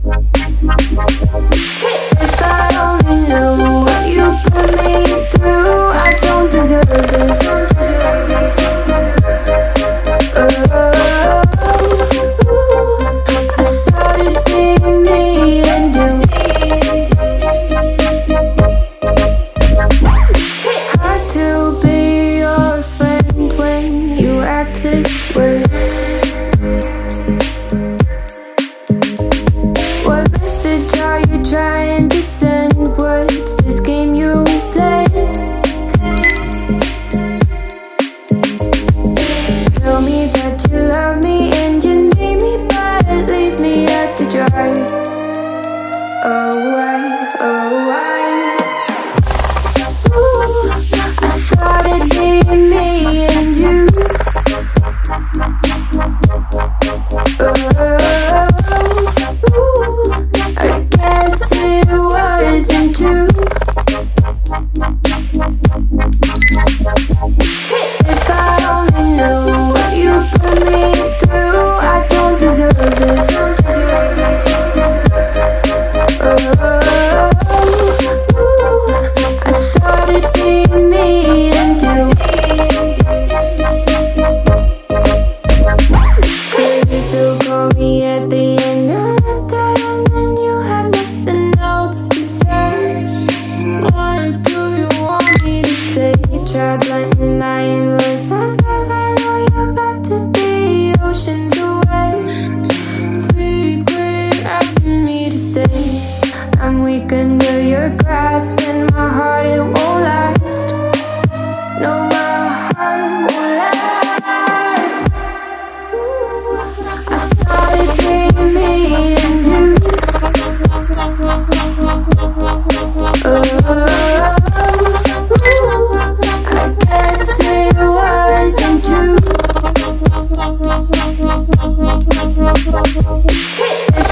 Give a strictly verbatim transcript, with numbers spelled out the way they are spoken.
If I only knew what you put me through, I don't deserve this. Oh, I thought it'd be me and you. Hard to be your friend when you act this way. What message are you trying to send? What's this game you play? Tell me that you love me and you need me, but leave me out to dry. Oh, why, oh, why? Ooh, I thought it'd be me and you. Oh, ooh, I guess it wasn't true. If I only knew what you put me through, I don't deserve this. Oh, ooh, I thought it'd be me and you. Please still call me at the end of the day, and then you have nothing else to say. What do you want me to say? Try blending my emotions, but I know you're about to be oceans away. Please quit asking me to stay. I'm weak under your grasp, and my heart, it won't last. No, my heart won't last. I thought it'd be me and you. Oh, ooh, I guess it wasn't true.